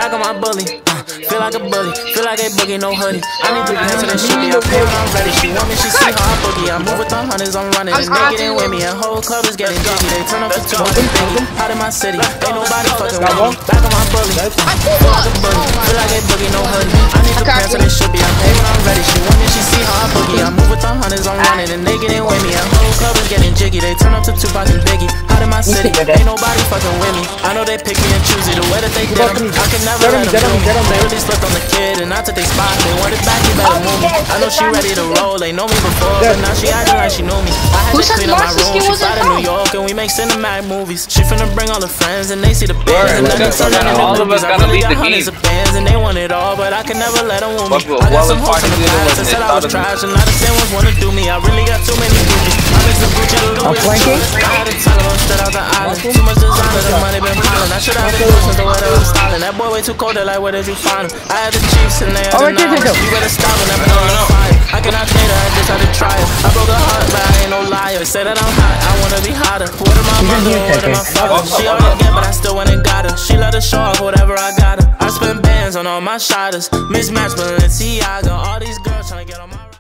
back on my bully. Feel like a bully, feel like a boogie, no hoodie. I need to answer that shit, be I pay when I'm ready. She want me, she see how I boogie. I move with the hunters, I'm running. And they getting with me, and whole club is getting jiggy. They turn up the two, out in my city. Ain't nobody fucking with me. Back on my bully, feel like a bully, feel like a boogie, no hoodie. I need to answer that shit, be I pay when I'm ready. She want me, she see how I boogie. I move with the hunters, I'm running. And they getting with me, and whole club is getting jiggy. They turn up to Tupac and Biggie. Out in my city, ain't nobody fucking with me. I know they pick me and choose it, the way that they did them. I can never let them do. They really slipped on the kid, and I took their spot. They want it back, you better move me. I know she ready to roll, they know me before, but now she acting like she knew me. I had to clean up my room, she fly to New York, and we make cinematic movies. She finna bring all her friends, and they see the bands, and then they turn out in the movies. I really got hundreds of bands, and they want it all, but I can never let them woo me. I got some hoes in the past that said I was trash, and now the same ones wanna do me. I really got too many groupies. I mix the Gucci to Louis. I had to tell them straight out the island. Too much designer, the money been piling. I should have been pushing the way that I'm styling. That boy way too cold, they're like, where did you find him? I had the Chiefs and they had the Niners. You better stop when I'm on fire. I cannot date her, I just had to try it. I broke her heart, but I ain't no liar. Say that I'm hot, I wanna be hotter. What am I mother, what am I father? She already get, but I still went and got her. She let her show off whatever I got her. I spent bands on all my shotters. Mismatched Balenciaga, all these girls tryna get on my